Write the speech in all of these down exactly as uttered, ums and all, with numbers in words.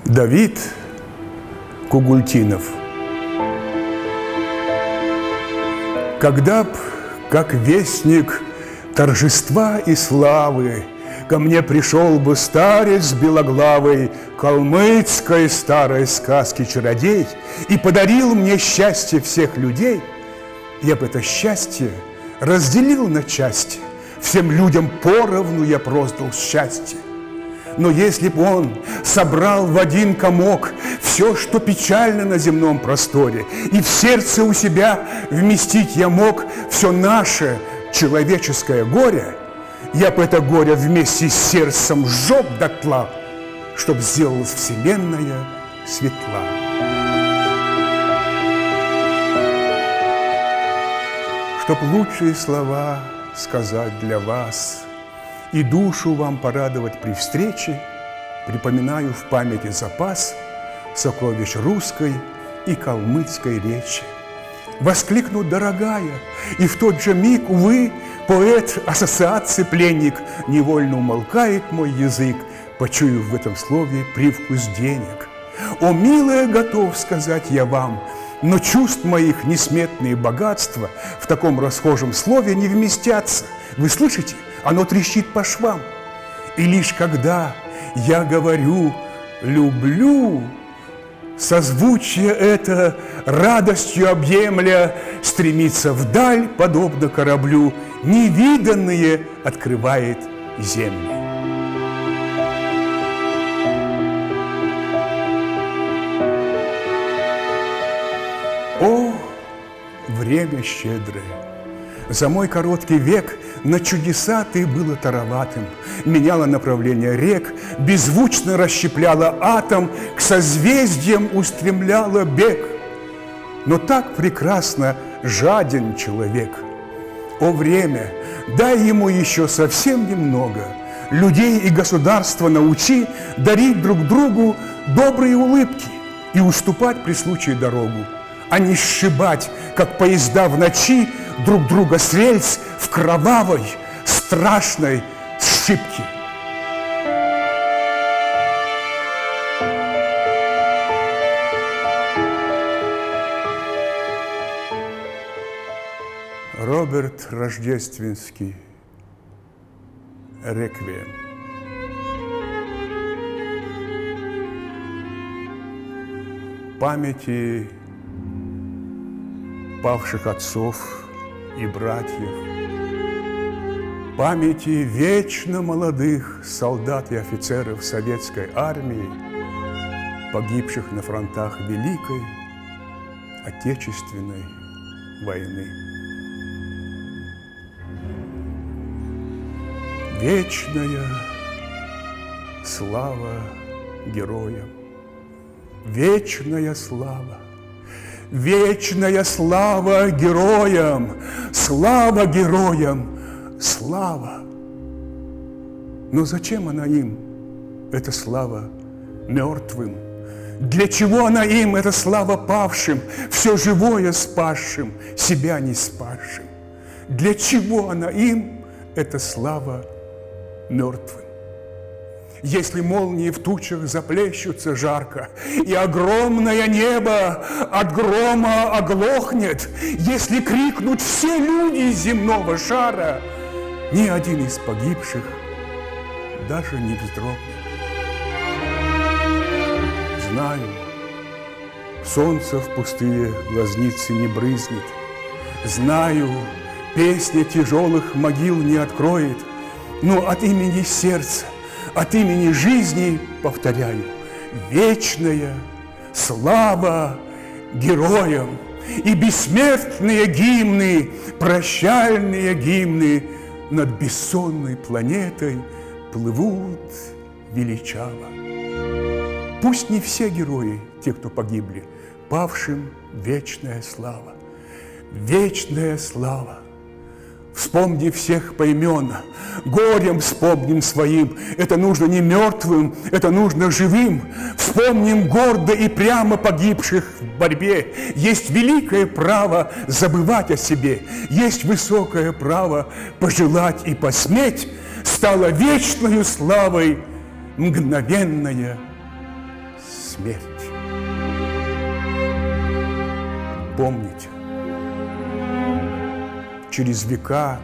Давид Кугультинов. Когда б, как вестник торжества и славы, ко мне пришел бы старец белоглавый калмыцкой старой сказки чародей и подарил мне счастье всех людей, я бы это счастье разделил на части, всем людям поровну я роздал счастье. Но если б он собрал в один комок все, что печально на земном просторе, и в сердце у себя вместить я мог все наше человеческое горе, я бы это горе вместе с сердцем сжег дотла, чтоб сделалась вселенная светла. Чтоб лучшие слова сказать для вас и душу вам порадовать при встрече, припоминаю в памяти запас сокровищ русской и калмыцкой речи. Воскликнут «дорогая», и в тот же миг, увы, поэт ассоциации пленник, невольно умолкает мой язык, почуяв в этом слове привкус денег. О, милая, готов сказать я вам, но чувств моих несметные богатства в таком расхожем слове не вместятся. Вы слышите? Оно трещит по швам. И лишь когда я говорю «люблю», созвучие это, радостью объемля, стремится вдаль, подобно кораблю, невиданные открывает земли. О, время щедрое! За мой короткий век на чудеса ты было тароватым, меняла направление рек, беззвучно расщепляла атом, к созвездиям устремляла бег. Но так прекрасно жаден человек. О, время, дай ему еще совсем немного, людей и государства научи дарить друг другу добрые улыбки и уступать при случае дорогу, а не сшибать, как поезда в ночи, друг друга с рельс в кровавой, страшной сшибке. Роберт Рождественский. Реквием. Памяти павших отцов и братьев, памяти вечно молодых солдат и офицеров советской армии, погибших на фронтах Великой Отечественной войны. Вечная слава героям, вечная слава. Вечная слава героям, слава героям, слава. Но зачем она им, эта слава, мертвым? Для чего она им, эта слава, павшим, все живое спасшим, себя не спасшим? Для чего она им, эта слава, мертвым? Если молнии в тучах заплещутся жарко, и огромное небо от грома оглохнет, если крикнут все люди земного шара, ни один из погибших даже не вздрогнет. Знаю, солнце в пустые глазницы не брызнет, знаю, песня тяжелых могил не откроет, но от имени сердца, от имени жизни, повторяю, вечная слава героям и бессмертные гимны, прощальные гимны над бессонной планетой плывут величаво. Пусть не все герои, те, кто погибли, павшим вечная слава, вечная слава. Вспомни всех поименно, горем вспомним своим. Это нужно не мертвым, это нужно живым. Вспомним гордо и прямо погибших в борьбе. Есть великое право забывать о себе. Есть высокое право пожелать и посметь. Стала вечною славой мгновенная смерть. Помните, через века,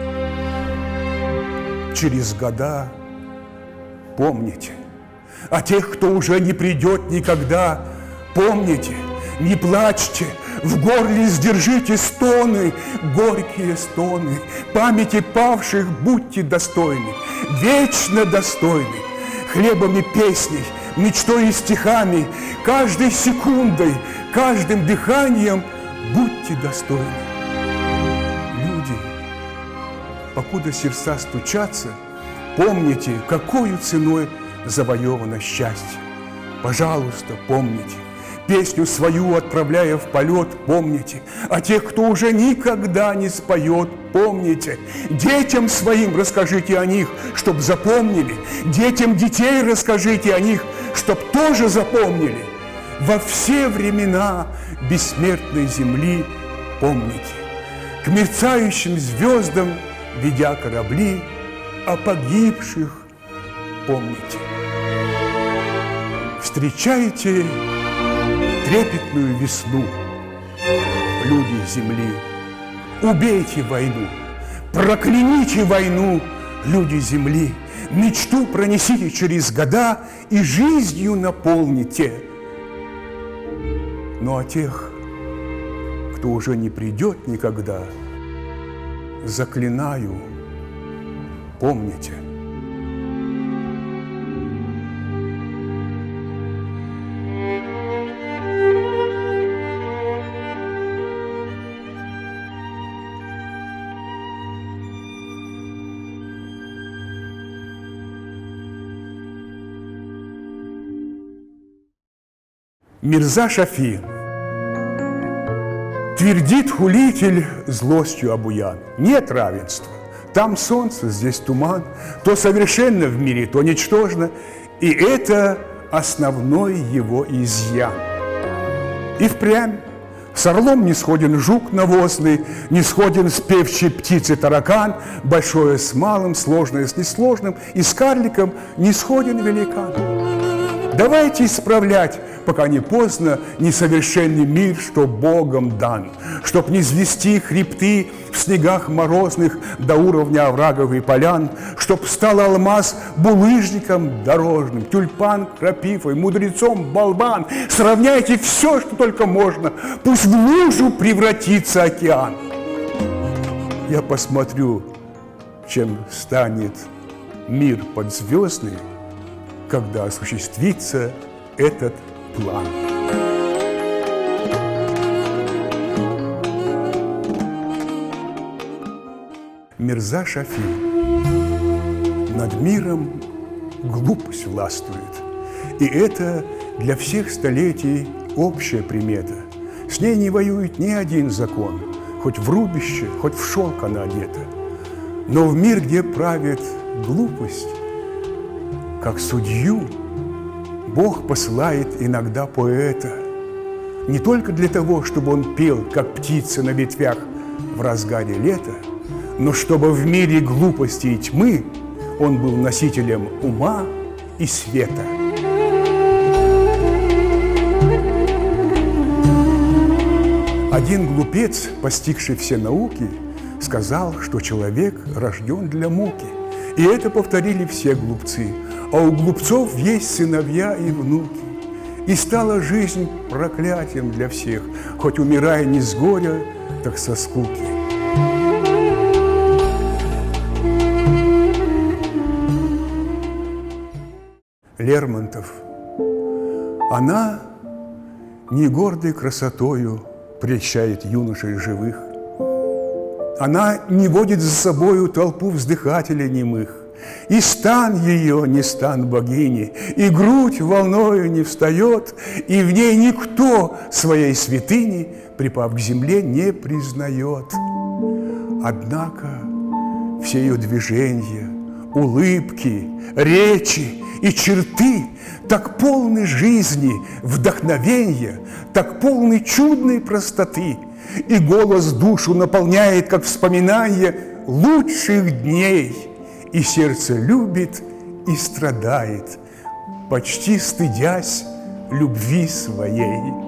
через года, помните, а тех, кто уже не придет никогда, помните, не плачьте, в горле сдержите стоны, горькие стоны, памяти павших будьте достойны, вечно достойны, хлебом и песней, мечтой и стихами, каждой секундой, каждым дыханием будьте достойны. Люди, покуда сердца стучатся, помните, какою ценой завоевано счастье. Пожалуйста, помните, песню свою отправляя в полет, помните, а тех, кто уже никогда не споет, помните, детям своим расскажите о них, чтоб запомнили, детям детей расскажите о них, чтоб тоже запомнили. Во все времена бессмертной земли помните, к мерцающим звездам ведя корабли, о погибших помните. Встречайте трепетную весну, люди земли. Убейте войну, прокляните войну, люди земли. Мечту пронесите через года и жизнью наполните. Ну а тех, кто уже не придет никогда, заклинаю, помните. Мирза Шафи. Твердит хулитель злостью обуян: нет равенства, там солнце, здесь туман, то совершенно в мире, то ничтожно, и это основной его изъян. И впрямь с орлом не сходен жук навозный, не сходен с певчей птицей таракан, большое с малым, сложное с несложным, и с карликом не сходен великан. Давайте исправлять, пока не поздно, несовершенный мир, что Богом дан, чтоб не звести хребты в снегах морозных до уровня оврагов и полян, чтоб стал алмаз булыжником дорожным, тюльпан крапивой, мудрецом болван. Сравняйте все, что только можно, пусть в лужу превратится океан. Я посмотрю, чем станет мир подзвездный, когда осуществится этот план. Мирза Шафи. Над миром глупость властвует, и это для всех столетий общая примета. С ней не воюет ни один закон, хоть в рубище, хоть в шелк она одета. Но в мир, где правит глупость, как судью, Бог посылает иногда поэта, не только для того, чтобы он пел, как птица на ветвях в разгаре лета, но чтобы в мире глупости и тьмы он был носителем ума и света. Один глупец, постигший все науки, сказал, что человек рожден для муки. И это повторили все глупцы. А у глупцов есть сыновья и внуки. И стала жизнь проклятием для всех, хоть умирая не с горя, так со скуки. Лермонтов. Она не гордой красотою прельщает юношей живых. Она не водит за собою толпу вздыхателей немых. И стан ее не стан богини, и грудь волною не встает, и в ней никто своей святыни, припав к земле, не признает. Однако все ее движения, улыбки, речи и черты так полны жизни, вдохновения, так полны чудной простоты, и голос душу наполняет, как вспоминание лучших дней. И сердце любит и страдает, почти стыдясь любви своей.